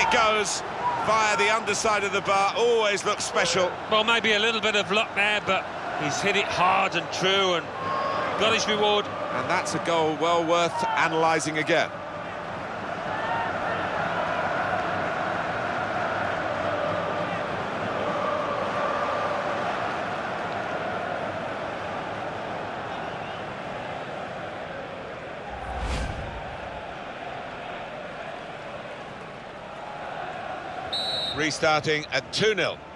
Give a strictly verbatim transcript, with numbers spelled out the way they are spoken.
it goes via the underside of the bar. Always looks special. Well, maybe a little bit of luck there, but he's hit it hard and true and got his reward. And that's a goal well worth analysing again. Restarting at two nil.